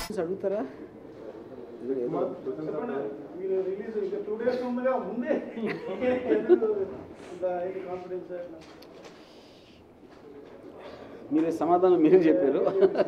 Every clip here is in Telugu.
అడుగుతారా? మీరే సమాధానం మీరే చెప్పారు.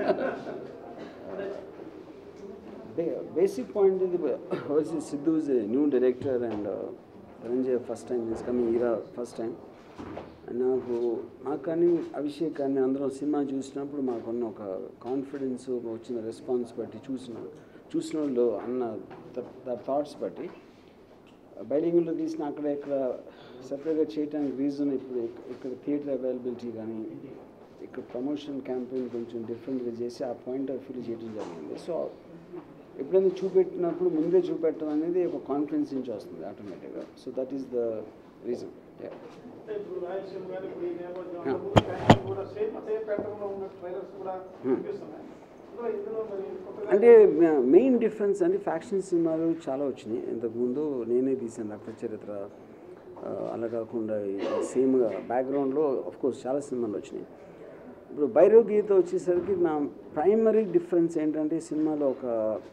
Basic point is Sidhu is a new director and Dhananjay first time, is coming era first time. నాకు కానీ అభిషేక్ కానీ అందరం సినిమా చూసినప్పుడు మాకున్న ఒక కాన్ఫిడెన్స్, వచ్చిన రెస్పాన్స్ బట్టి చూసిన వాళ్ళు అన్న థాట్స్ బట్టి బైలింగ్లో తీసిన అక్కడ ఇక్కడ సపరేట్గా చేయడానికి రీజన్ ఇక్కడ థియేటర్ అవైలబిలిటీ కానీ ఇక్కడ ప్రమోషన్ క్యాంపెయిన్ కొంచెం డిఫరెంట్గా చేసి ఆ పాయింట్ ఆఫ్ వ్యూ చేయడం జరిగింది. సో ఎప్పుడైనా చూపెట్టినప్పుడు ముందే చూపెట్టడం అనేది ఒక కాన్ఫిడెన్స్ నుంచి వస్తుంది ఆటోమేటిక్గా. So that is the reason. అంటే మెయిన్ డిఫరెన్స్ అంటే ఫ్యాక్షన్ సినిమాలు చాలా వచ్చినాయి. ఇంతకుముందు నేనే తీసాను రక్త చరిత్ర, అలా కాకుండా సేమ్గా బ్యాక్గ్రౌండ్లో ఆఫ్కోర్స్ చాలా సినిమాలు వచ్చినాయి. ఇప్పుడు భైరవ్ గీత వచ్చేసరికి నా ప్రైమరీ డిఫరెన్స్ ఏంటంటే సినిమాలో ఒక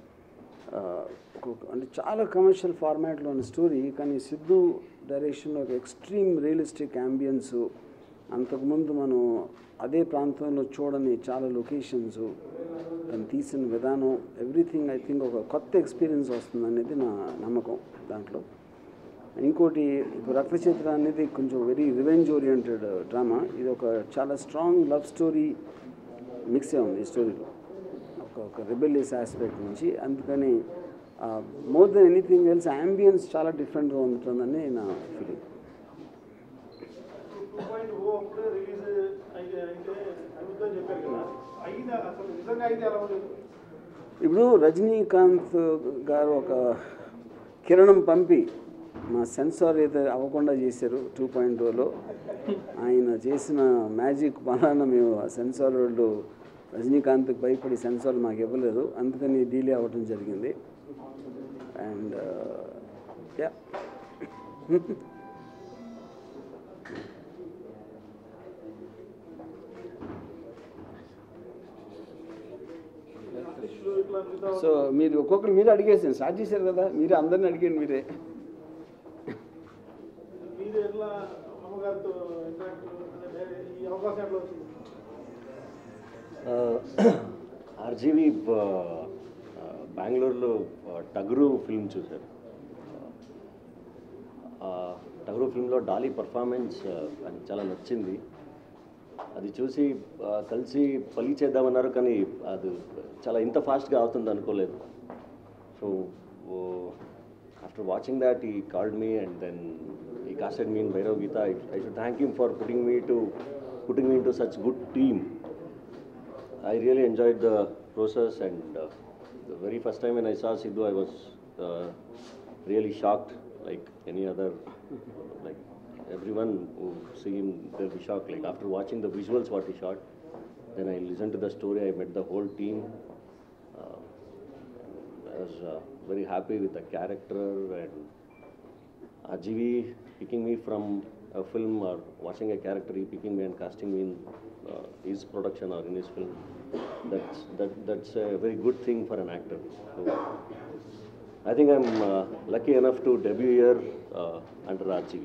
అంటే చాలా కమర్షియల్ ఫార్మాట్లో ఉన్న స్టోరీ, కానీ సిద్ధు డైరెక్షన్లో ఒక ఎక్స్ట్రీమ్ రియలిస్టిక్ అంబియన్స్, అంతకుముందు మనం అదే ప్రాంతంలో చూడని చాలా లొకేషన్స్, దాన్ని తీసిన విధానం, ఎవ్రీథింగ్ ఐ థింక్ ఒక కొత్త ఎక్స్పీరియన్స్ వస్తుంది అనేది నా నమ్మకం దాంట్లో. ఇంకోటి ఇప్పుడు రక్తచిత్ర అనేది కొంచెం వెరీ రివెంజ్ ఓరియంటెడ్ డ్రామా. ఇది ఒక చాలా స్ట్రాంగ్ లవ్ స్టోరీ మిక్స్ అయి ఉంది ఈ స్టోరీలో, ఒక రెబెలియస్ ఆస్పెక్ట్ నుంచి. అందుకని more then anything else ambience చాలా డిఫరెంట్గా ఉంటుందని నా ఫీలింగ్. ఇప్పుడు రజనీకాంత్ గారు ఒక కిరణం పంపి మా సెన్సార్ అయితే అవ్వకుండా చేశారు 2.0లో. ఆయన చేసిన మ్యాజిక్ వలన మేము సెన్సార్ వాళ్ళు రజనీకాంత్కి భయపడి సెన్సార్ మాకు ఇవ్వలేదు, అందుకని డీలే అవ్వడం జరిగింది. అండ్ యా సో మీరు ఒక్కొక్కరు మీరే అడిగేసాను, స్టార్ట్ చేశారు కదా, మీరే అందరిని అడిగాను మీరే. ఆర్జీవి బెంగళూరులో టగరు ఫిల్మ్ చూశారు. టగరు ఫిల్మ్లో డాలీ పర్ఫార్మెన్స్ అది చాలా నచ్చింది. అది చూసి కలిసి పని చేద్దామన్నారు, కానీ అది చాలా ఇంత ఫాస్ట్గా అవుతుంది అనుకోలేదు. So after watching that he called me and then he casted me in Bhairav Geeta. I should thank him for putting me into such good team. I really enjoyed the process, and the very first time when I saw Sidhu, I was really shocked, like any other, like everyone who see him, they'll be shocked. Like after watching the visuals what he shot, then I listened to the story, I met the whole team. I was very happy with the character, and RGV picking me from a film or watching a character, he picking me and casting me in his production or in his film. That's a very good thing for an actor. So I think I'm lucky enough to debut here under RGV.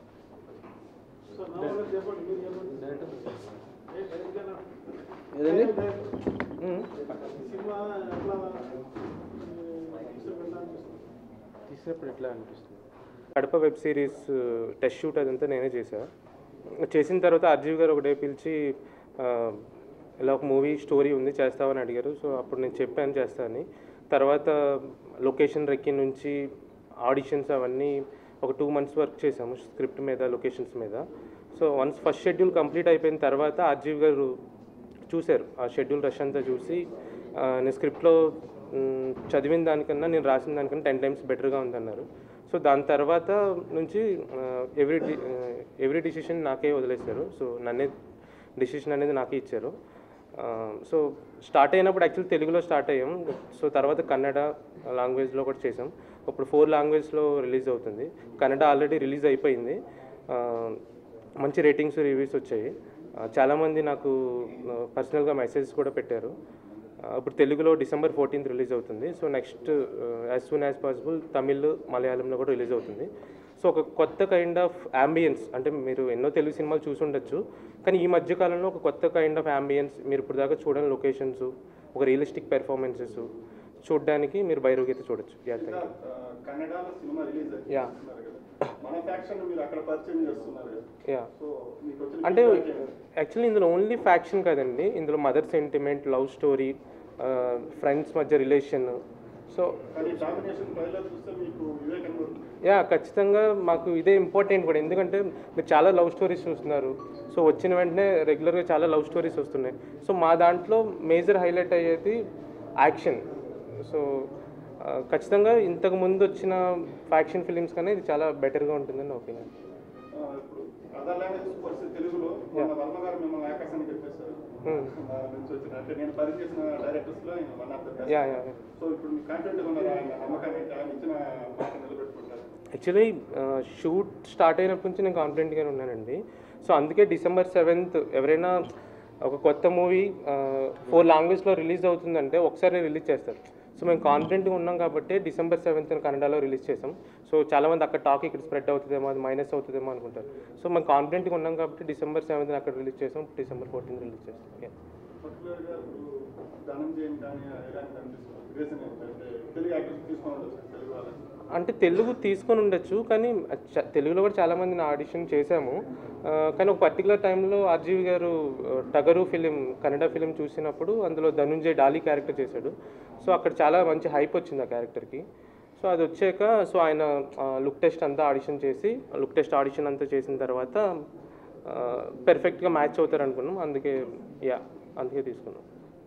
తీసినప్పుడు ఎట్లా అనిపిస్తుంది? Kadapa web series test shoot అదంతా నేనే చేసిన తర్వాత ఆర్జీవి గారు ఒకటే పిలిచి ఇలా ఒక మూవీ స్టోరీ ఉంది చేస్తావని అడిగారు. సో అప్పుడు నేను చెప్పాను చేస్తానని. తర్వాత లొకేషన్ రెక్కి నుంచి ఆడిషన్స్ అవన్నీ ఒక 2 months వర్క్ చేసాము స్క్రిప్ట్ మీద, లొకేషన్స్ మీద. So once first schedule complete అయిపోయిన తర్వాత ఆర్జీవి గారు చూశారు ఆ షెడ్యూల్ రష్ అంతా చూసి, నేను స్క్రిప్ట్లో చదివిన దానికన్నా నేను రాసిన దానికన్నా 10 times బెటర్గా ఉందన్నారు. సో దాని తర్వాత నుంచి ఎవ్రీ డిసిషన్ నాకే వదిలేశారు. సో నన్నే డిసిషన్ అనేది నాకే ఇచ్చారు. సో స్టార్ట్ అయినప్పుడు యాక్చువల్లీ తెలుగులో స్టార్ట్ అయ్యాం. సో తర్వాత కన్నడ లాంగ్వేజ్లో కూడా చేసాం. ఇప్పుడు 4 languagesలో రిలీజ్ అవుతుంది. కన్నడ ఆల్రెడీ రిలీజ్ అయిపోయింది, మంచి రేటింగ్స్, రివ్యూస్ వచ్చాయి. చాలామంది నాకు పర్సనల్గా మెసేజెస్ కూడా పెట్టారు. ఇప్పుడు తెలుగులో December 14th రిలీజ్ అవుతుంది. So next as soon as possible Tamil, మలయాళంలో కూడా రిలీజ్ అవుతుంది. సో ఒక కొత్త కైండ్ ఆఫ్ యాంబియన్స్, అంటే మీరు ఎన్నో తెలుగు సినిమాలు చూసి ఉండొచ్చు, కానీ ఈ మధ్య కాలంలో ఒక కొత్త కైండ్ ఆఫ్ యాంబియన్స్ మీరు ఇప్పుడు దాకా చూడని లొకేషన్స్, ఒక రియలిస్టిక్ పెర్ఫార్మెన్సెస్ చూడడానికి మీరు భైరవగీత చూడొచ్చు. కన్నడలో సినిమా రిలీజ్ మన ఫ్యాక్షన్ మీరు అక్కడ పరిచయం చేస్తున్నారు. సో మీకు వచ్చిన అంటే యాక్చువల్లీ ఇందులో ఓన్లీ ఫ్యాక్షన్ కాదండి, ఇందులో mother sentiment, love story, friends మధ్య రిలేషన్. సో కానీ డామినేషన్ ట్రైలర్ చూస్తే మీకు ఇదే కనబడుతుంది. ఖచ్చితంగా మాకు ఇదే ఇంపార్టెంట్ కూడా, ఎందుకంటే మీరు చాలా లవ్ స్టోరీస్ చూస్తున్నారు. సో వచ్చిన వెంటనే రెగ్యులర్గా చాలా లవ్ స్టోరీస్ వస్తున్నాయి. సో మా దాంట్లో మేజర్ హైలైట్ అయ్యేది యాక్షన్. సో ఖచ్చితంగా ఇంతకు ముందు వచ్చిన ఫ్యాక్షన్ ఫిలిమ్స్ కన్నా ఇది చాలా బెటర్గా ఉంటుందని నా ఒపీనియన్. ఇప్పుడు అదర్ లాంగ్వేజెస్ పరిస్థితి తెలుగులో మన వర్మ గారు మిమ్మల్ని ఆకాశానికి చెప్పేశారు నుంచి వచ్చిన, అంటే నేను పనిచేసిన డైరెక్టర్స్లో ఆయన one of the best. So ఇప్పుడు మీ కాన్ఫిడెంట్గా ఉన్నారు, ఆయన నమ్మకాన్ని ఆయన ఇచ్చిన మాట నిలబెట్టుకుంటారు? యాక్చువల్లీ షూట్ స్టార్ట్ అయినప్పటి నుంచి నేను కాన్ఫిడెంట్గానే ఉన్నానండి. సో అందుకే December 7th ఎవరైనా ఒక కొత్త మూవీ 4 లాంగ్వేజ్లో రిలీజ్ అవుతుందంటే ఒకసారి రిలీజ్ చేస్తారు. సో మేము కాన్ఫిడెంట్గా ఉన్నాం కాబట్టి December 7th కన్నడలో రిలీజ్ చేసాం. సో చాలామంది అక్కడ టాక్ ఇక్కడ స్ప్రెడ్ అవుతుందేమో, అది మైనస్ అవుతుందేమో అనుకుంటారు. సో మేము కాన్ఫిడెంట్గా ఉన్నాం కాబట్టి December 7th అక్కడ రిలీజ్ చేసాం, December 14th రిలీజ్ చేసాం. పర్టికులర్గా ఇప్పుడు ధనంజయం కానీ ఎలాంటి కనిపిస్తుంది రీజన్ ఏంటంటే తెలుగు యాక్టర్స్ తీసుకొని ఉండొచ్చు తెలుగు వాళ్ళని, అంటే తెలుగు తీసుకొని ఉండొచ్చు, కానీ తెలుగులో కూడా చాలామందిని ఆడిషన్ చేశాము. కానీ ఒక పర్టికులర్ టైంలో ఆర్జీవి గారు టగరు ఫిలిం, కన్నడ ఫిలిం చూసినప్పుడు అందులో ధనుంజయ్ డాలీ క్యారెక్టర్ చేశాడు. సో అక్కడ చాలా మంచి హైప్ వచ్చింది ఆ క్యారెక్టర్కి. సో అది వచ్చాక సో ఆయన లుక్ టెస్ట్ అంతా ఆడిషన్ చేసి, లుక్ టెస్ట్ ఆడిషన్ అంతా చేసిన తర్వాత పెర్ఫెక్ట్గా మ్యాచ్ అవుతారు అనుకున్నాం. అందుకే అందుకే తీసుకున్నాం.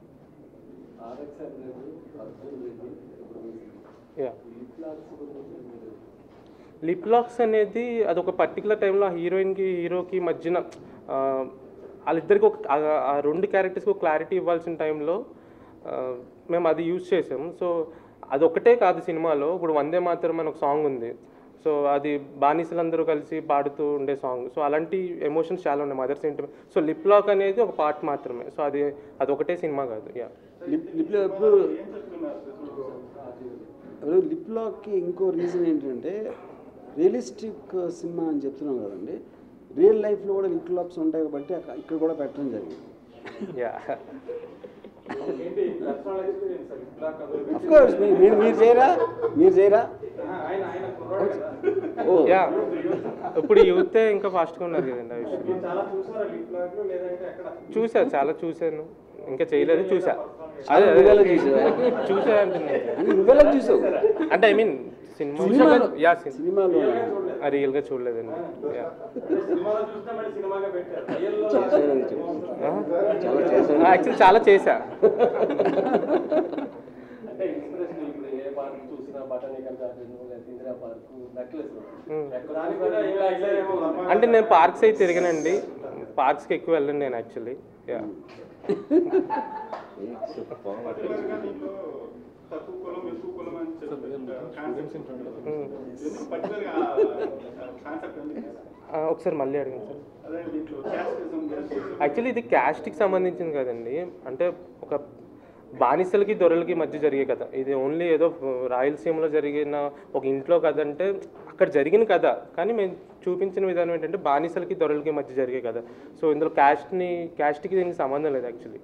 లిప్ లాక్స్ అనేది అదొక పర్టికులర్ టైంలో హీరోయిన్కి హీరోకి మధ్యన వాళ్ళిద్దరికి ఒక ఆ 2 క్యారెక్టర్స్కి ఒక క్లారిటీ ఇవ్వాల్సిన టైంలో మేము అది యూజ్ చేసాం. సో అదొకటే కాదు సినిమాలో, ఇప్పుడు వందే మాతరం అని ఒక సాంగ్ ఉంది. సో అది బానిసలందరూ కలిసి పాడుతూ ఉండే సాంగ్. సో అలాంటి ఎమోషన్స్ చాలా ఉన్నాయి, mother sentiment. So lip lock అనేది ఒక పార్ట్ మాత్రమే. సో అదొకటే సినిమా కాదు. లిప్ లాక్కి ఇంకో రీజన్ ఏంటంటే రియలిస్టిక్ సినిమా అని చెప్తున్నాం కదండి, రియల్ లైఫ్లో కూడా లిప్ లాక్స్ ఉంటాయి కాబట్టి ఇక్కడ కూడా పెట్టడం జరిగింది. అఫ్కోర్స్ మీరు చేయరా ఇప్పుడు యూతే ఇంకా ఫాస్ట్గా ఉన్నారు కదండి. ఆ విషయం చాలా చూశాను, ఇంకా చేయలేదు, చూసా నువ్వెలా చూసావు అంటే ఐ మీన్ సినిమాలో రియల్గా చూడలేదండి. యాక్చువల్లీ చాలా చేశా. అంటే నేను పార్క్స్ అయితే తిరిగానండి, పార్క్స్కి ఎక్కువ వెళ్ళండి నేను యాక్చువల్లీ. ఒకసారి మళ్ళీ అడిగాను సార్. యాక్చువల్లీ ఇది క్యాస్ట్కి సంబంధించింది కదండి, అంటే ఒక బానిసలకి దొరలకి మధ్య జరిగే కథ. ఇది ఓన్లీ ఏదో రాయలసీమలో జరిగిన ఒక ఇంట్లో కథ అంటే అక్కడ జరిగిన కథ, కానీ మేము చూపించిన విధానం ఏంటంటే బానిసలకి దొరలకి మధ్య జరిగే కథ. సో ఇందులో క్యాస్ట్కి దీనికి సంబంధం లేదు యాక్చువల్లీ.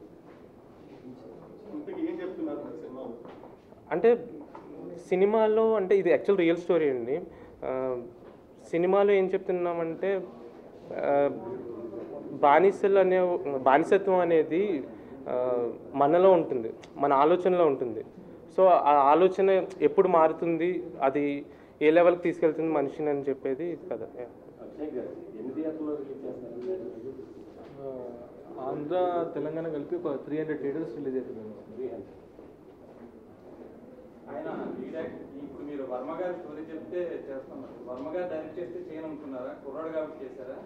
అంటే సినిమాలో అంటే ఇది యాక్చువల్ రియల్ స్టోరీ అండి. సినిమాలో ఏం చెప్తున్నామంటే బానిసత్వం అనేది మనలో ఉంటుంది, మన ఆలోచనలో ఉంటుంది. సో ఆ ఆలోచన ఎప్పుడు మారుతుంది, అది ఏ లెవెల్కి తీసుకెళ్తుంది మనిషిని అని చెప్పేది కదా. ఆంధ్ర తెలంగాణ కలిపి ఒక 300 థియేటర్స్ రిలీజ్ అవుతుంది. ఆయన ఇప్పుడు మీరు వర్మ గారి స్టోరీ చెప్తే చేస్తున్నారు, వర్మ గారు డైరెక్ట్ చేస్తే చేయనుకున్నారా, కుర్రాడు కాబట్టి చేశారా?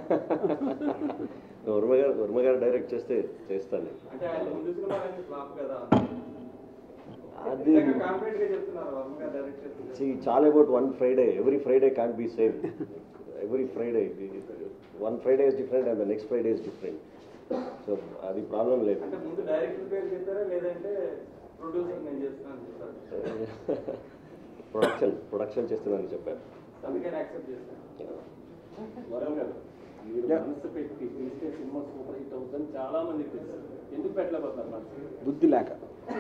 వర్మ గారు డైరెక్ట్ చేస్తే చేస్తాను. అంటే ఆయన ముందు సినిమా ఫ్లాప్ కదా, అది కాన్ఫిడెంట్ గా చెప్తున్నారు వర్మ గారు డైరెక్ట్ చేస్తే. It's all about one Friday. Every Friday can't be same. Every Friday, one Friday is different and the next Friday is different. So అది ప్రాబ్లం లేదు. అంటే ముందు డైరెక్టర్ పేరు చెప్పారా లేదంటే ప్రొడ్యూసర్ నేను చేస్తున్నాను చెప్పారు? ప్రొడక్షన్ చేస్తున్నానని చెప్పారు. అందుకని యాక్సెప్ట్ చేస్తాను. వరం గారు, మీరు మనసు పెట్టి తీస్తే సినిమా సూపర్ హిట్ అవుతుంది చాలా మందికి తెలుసు. ఎందుకు పెట్టలేకపోతున్నారు మనసు? బుద్ధి లేక.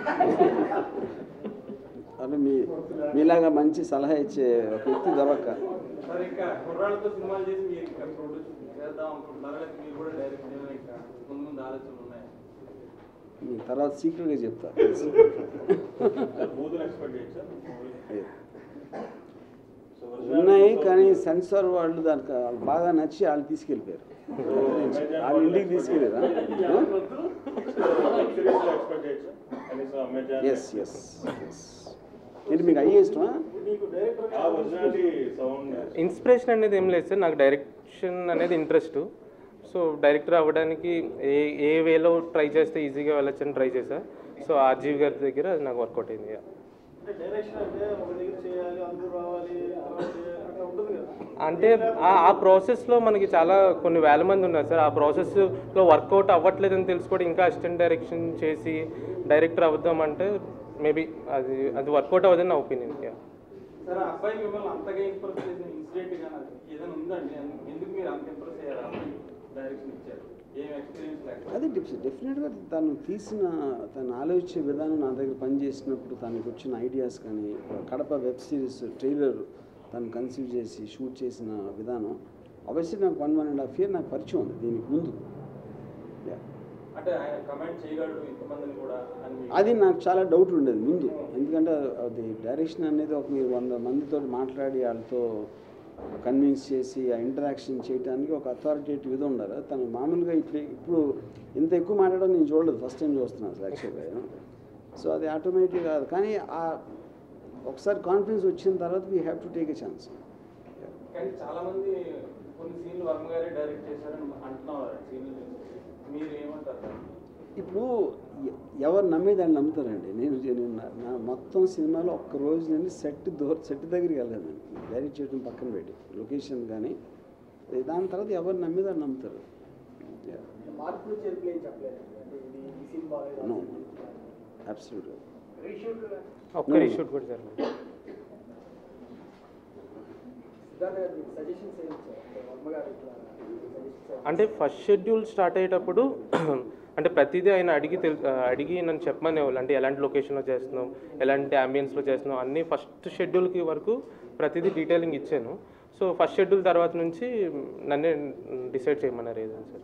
అంటే మీలాగా మంచి సలహా ఇచ్చే ఒక వ్యక్తి దొరక్క. సార్ ఇంకా కుర్రాళ్ళతో సినిమాలు చేసి మీరు ఇంకా ప్రొడ్యూస్ చేద్దాం అనుకుంటున్నారా లేకపోతే మీరు కూడా డైరెక్ట్ చేయడం ఇంకా ముందు ముందు ఆలోచనలు ఉన్నాయా? మీ తర్వాత సీక్రెట్గా చెప్తా. బూతులు ఎక్స్పెక్ట్ చేయొచ్చా? ఉన్నాయి, కానీ సెన్సార్ వాళ్ళు దానికి వాళ్ళు బాగా నచ్చి వాళ్ళు తీసుకెళ్ళిపోయారు. వాళ్ళు ఇంటికి తీసుకెళ్ళారా? Yes yes yes. ఏంటి మీకు అయ్యే ఇష్టమా? ఇన్స్పిరేషన్ అనేది ఏం లేదు సార్, నాకు డైరెక్షన్ అనేది ఇంట్రెస్ట్. సో డైరెక్టర్ అవ్వడానికి ఏ వేలో ట్రై చేస్తే ఈజీగా వెళ్ళొచ్చని ట్రై చేశా. సో ఆర్జీవి గారి దగ్గర అది నాకు వర్కౌట్ అయింది. అంటే ఆ ప్రాసెస్లో మనకి చాలా కొన్ని వేల మంది ఉన్నారు సార్. ఆ ప్రాసెస్లో వర్కౌట్ అవ్వట్లేదని తెలుసుకోవడం, ఇంకా అసిస్టెంట్ డైరెక్షన్ చేసి డైరెక్టర్ అవుద్దామంటే మేబీ అది వర్కౌట్ అవ్వదని నా ఒపీనియన్. సార్ ఆ అబ్బాయి మిమ్మల్ని అంతగా ఇంప్రెస్ చేసిన ఇన్సిడెంట్ కానీ ఏదైనా ఉందండి? ఎందుకు మీరు అంత ఇంప్రెస్ అయ్యారు? అబ్బాయి డైరెక్షన్ ఇచ్చారు, ఏం ఎక్స్పీరియన్స్ లేకపోతే? అది డెఫినెట్గా తను ఆలోచించే విధానం, నా దగ్గర పనిచేసినప్పుడు తనకు వచ్చిన ఐడియాస్ కానీ, కడప వెబ్ సిరీస్ ట్రైలర్ తను కన్సీవ్ చేసి షూట్ చేసిన విధానం, ఆబ్వియస్లీ నాకు 1.5 year నాకు పరిచయం ఉంది దీనికి ముందు. అంటే ఆయన కమెంట్ చేయగలడు ఇంతమందిని కూడా అని అది నాకు చాలా డౌట్ ఉండేది ముందు. ఎందుకంటే అది డైరెక్షన్ అనేది ఒక మీరు 100 మందితో మాట్లాడి వాళ్ళతో కన్విన్స్ చేసి ఆ ఇంటరాక్షన్ చేయడానికి ఒక అథారిటేటివ్ ఇది ఉండాలి. తను మామూలుగా ఇప్పుడు ఇంత ఎక్కువ మాట్లాడడం నేను చూడలేదు, ఫస్ట్ టైం చూస్తున్నాను అసలు యాక్చువల్గా. సో అది ఆటోమేటిక్ కాదు, కానీ ఆ ఒకసారి కాన్ఫిడెన్స్ వచ్చిన తర్వాత we have to take a chance. కానీ చాలా మంది కొన్ని సీన్లు వర్మ గారే డైరెక్ట్ చేశారని అంటున్నారు. సీన్లు మీరు ఏమంటారు? ఇప్పుడు ఎవరు నమ్మేదాన్ని నమ్ముతారండి. నేను నా మొత్తం సినిమాలో ఒక్క రోజు నేను సెట్ దగ్గరికి వెళ్ళాను, డైరెక్ట్ చేయడం పక్కన పెట్టి లొకేషన్ కానీ. దాని తర్వాత ఎవరు నమ్మేదాన్ని నమ్ముతారు. అబ్సల్యూట్గా. ఒక్క రీషూట్ కూడా జరగదు. అంటే ఫస్ట్ షెడ్యూల్ స్టార్ట్ అయ్యేటప్పుడు అంటే ప్రతిదీ ఆయన అడిగి నన్ను చెప్పమనేవాళ్ళు. అంటే ఎలాంటి లొకేషన్లో చేస్తున్నాం, ఎలాంటి అంబియన్స్లో చేస్తున్నాం అన్నీ ఫస్ట్ షెడ్యూల్కి వరకు ప్రతిదీ డీటెయిలింగ్ ఇచ్చాను. సో ఫస్ట్ షెడ్యూల్ తర్వాత నుంచి నన్నే డిసైడ్ చేయమన్నారు ఏదైనా సార్.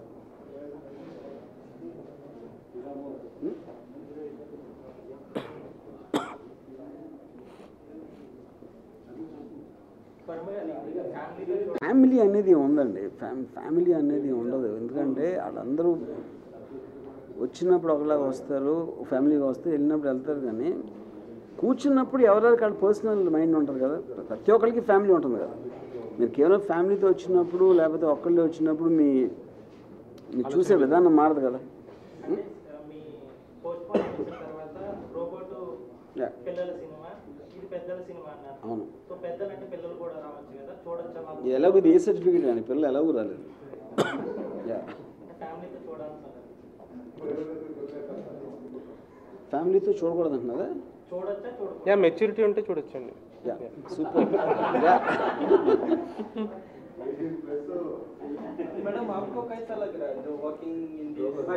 ఫ్యామిలీ అనేది ఉందండి, ఫ్యామిలీ అనేది ఉండదు. ఎందుకంటే వాళ్ళందరూ వచ్చినప్పుడు ఒకలాగా వస్తారు, ఫ్యామిలీగా వస్తే వెళ్ళినప్పుడు వెళ్తారు. కానీ కూర్చున్నప్పుడు ఎవరెవరికి వాళ్ళ పర్సనల్ మైండ్ ఉంటుంది కదా. ప్రతి ఒక్కరికి ఫ్యామిలీ ఉంటుంది కదా. మీరు కేవలం ఫ్యామిలీతో వచ్చినప్పుడు లేకపోతే ఒక్కళ్ళే వచ్చినప్పుడు మీరు చూసే విధానం మారదు కదా. అవును, ఎలాగో ఏ సర్టిఫికేట్ కానీ పిల్లలు ఎలాగో రాలేదు. ఫ్యామిలీతో చూడకూడదు అంటున్నారా? మెచ్యూరిటీ ఉంటే చూడొచ్చండి. సూపర్. मैडम आपको कैसा लग रहा है जो working in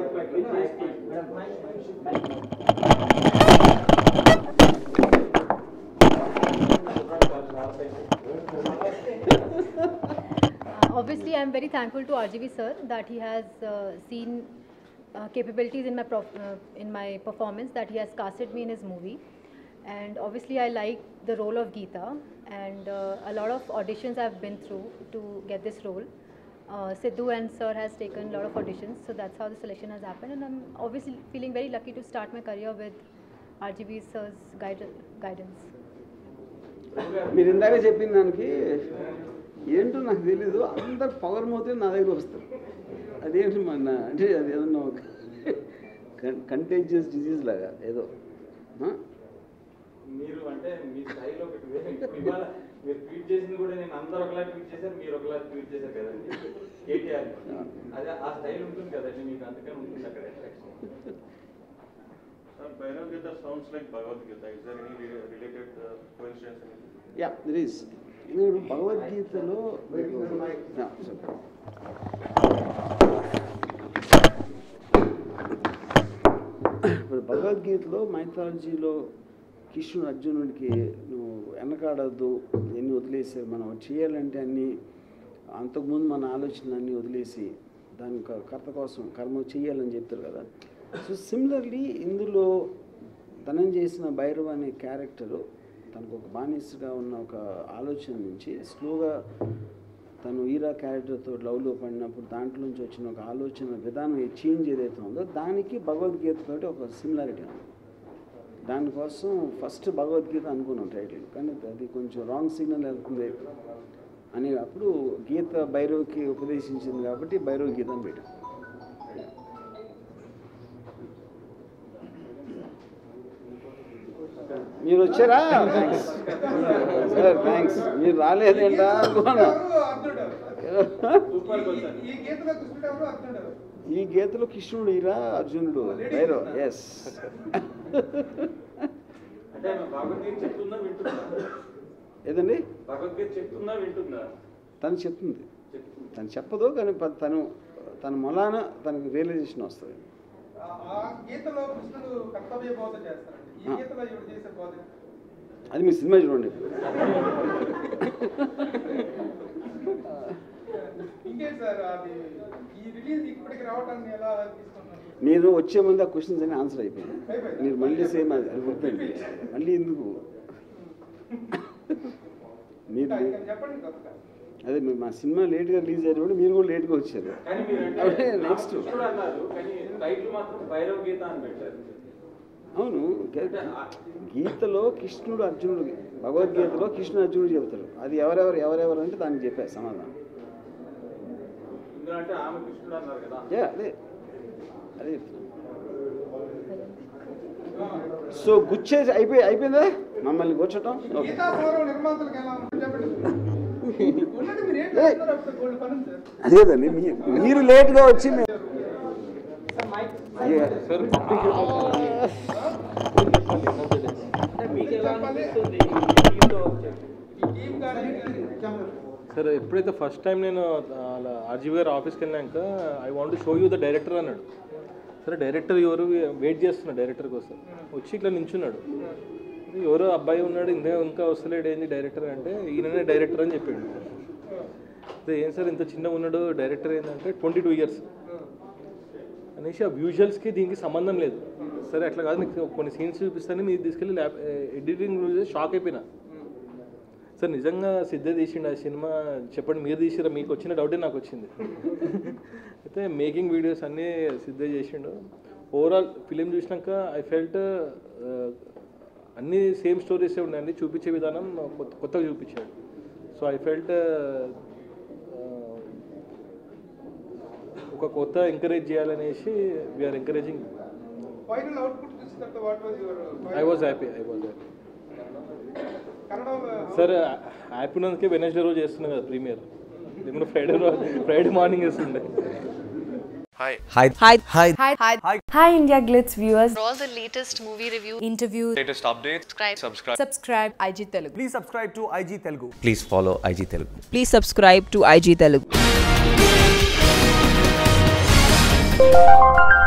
Obviously, I am very thankful to RGV sir that he has seen capabilities in my performance, that he has casted me in his movie. And obviously I like the role of Geeta, and a lot of auditions I've been through to get this role. Sidhu and sir has taken a lot of auditions, so that's how the selection has happened, and I'm obviously feeling very lucky to start my career with RGV sir's guidance. మీరు ఇందాక చెప్పిన దానికి ఏంటో నాకు తెలీదు, అందరు పవర్ మోతే నా దగ్గర వస్తారు. అదేంటి మన అంటే అది ఏదన్నా ఒక కంటేజియస్ డిజీజ్ లాగా ఏదో. మీరు అంటే మీ స్థాయిలో మీరు ట్వీట్ చేసింది కూడా నేను అందరూ ఒకలా ట్వీట్ చేశారు, మీరు ఒకలా ట్వీట్ చేశారు కదండి కేటీఆర్. అదే ఆ స్టైల్ ఉంటుంది కదండి మీకు, అందుకని ఉంటుంది అక్కడ attraction. Bhairav Gita sounds like Bhagavad Gita. Is there any related coincidence? Yeah, there is. ఇప్పుడు భగవద్గీతలో ఇప్పుడు భగవద్గీతలో మైథాలజీలో కృష్ణుడు అర్జునుడికి నువ్వు వెనకాడద్దు, ఎన్ని వదిలేసారు, మనం చేయాలంటే అన్నీ అంతకుముందు మన ఆలోచనలన్నీ వదిలేసి దాని కర్త కోసం కర్మ చేయాలని చెప్తారు కదా. సో సిమిలర్లీ ఇందులో తనం చేసిన భైరవ్ అనే క్యారెక్టరు తనకు ఒక బానిసగా ఉన్న ఒక ఆలోచన నుంచి స్లోగా తను ఈరా క్యారెక్టర్తో లవ్లో పడినప్పుడు దాంట్లో నుంచి వచ్చిన ఒక ఆలోచన విధానం చేంజ్ ఏదైతే ఉందో దానికి భగవద్గీతతో ఒక సిమిలారిటీ ఉంది. దానికోసం ఫస్ట్ భగవద్గీత అనుకున్నాం టైటిల్, కానీ అది కొంచెం రాంగ్ సిగ్నల్ వెళ్తుంది అని అప్పుడు గీత భైరవ్కి ఉపదేశించింది కాబట్టి భైరవ్ గీత అని పెట్టాం. మీరు వచ్చారా? సార్ థ్యాంక్స్, మీరు రాలేదేంటా అనుకున్నా. ఈ గీతలో కృష్ణుడు ఈరా అర్జునుడు భైరవ్. ఎస్. ఏదండి తను చెప్తుంది, తను చెప్పదు కానీ తన మొలాన తనకు రియలైజేషన్ వస్తుంది. అది మీ సినిమా చూడండి. మీరు వచ్చే ముందు ఆ క్వశ్చన్స్ అన్ని ఆన్సర్ అయిపోయింది. మీరు మళ్ళీ సేమ్ అది గుర్తుంది, మళ్ళీ ఎందుకు మీరు అదే మీరు మా సినిమా లేట్గా రిలీజ్ అయినప్పుడు మీరు కూడా లేట్గా వచ్చారు. నెక్స్ట్ అవును, గీతలో కృష్ణుడు అర్జునుడు, భగవద్గీతలో కృష్ణుడు అర్జునుడు చెబుతాడు. అది ఎవరెవరు అంటే దానికి చెప్పారు సమాధానం. అదే అదే సో గుచ్చేసి అయిపోయిందా మమ్మల్ని కూర్చోటం. అదే కదండి, మీరు లేట్గా వచ్చి సార్ ఎప్పుడైతే ఫస్ట్ టైం నేను అలా ఆర్జీవి గారు ఆఫీస్కి వెళ్ళాక I want to show you the director అన్నాడు. సరే డైరెక్టర్ ఎవరు వెయిట్ చేస్తున్నాడు డైరెక్టర్ కోసం, వచ్చి ఇట్లా నించున్నాడు. ఎవరో అబ్బాయి ఉన్నాడు, ఇంకా వస్తలేడు, ఏంది డైరెక్టర్ అంటే ఈయననే డైరెక్టర్ అని చెప్పాడు. ఏం సార్ ఇంత చిన్నగా ఉన్నాడు, డైరెక్టర్ ఏంటంటే 22 years అనేసి ఆ విజువల్స్కి దీనికి సంబంధం లేదు. సరే అట్లా కాదు, మీకు కొన్ని సీన్స్ చూపిస్తాను, మీరు తీసుకెళ్ళి ఎడిటింగ్ షాక్ అయిపోయినా. సార్ నిజంగా సిద్ధ తీసిండు ఆ సినిమా, చెప్పండి మీరు తీసిరా, మీకు వచ్చిన డౌటే నాకు వచ్చింది. అయితే మేకింగ్ వీడియోస్ అన్నీ సిద్ధ చేసిండు. ఓవరాల్ ఫిలిం చూసినాక ఐ ఫెల్ట్ అన్నీ సేమ్ స్టోరీసే ఉన్నాయండి, చూపించే విధానం కొత్తగా చూపించాడు. సో ఐ ఫెల్ట్ ఒక కొత్త ఎంకరేజ్ చేయాలనేసి we are encouraging. I was happy. Sir happy ఉన్నందుకే వెనస్డే రోజు చేస్తున్నాం కదా ప్రీమియర్, లేకుంటే ఫ్రైడే మార్నింగ్ చేస్తుండే. Hi India Glitz viewers. For all the latest movie reviews, Interviews, latest updates, subscribe IG Telugu. Please subscribe to IG Telugu. Please follow IG Telugu. Please subscribe to IG Telugu.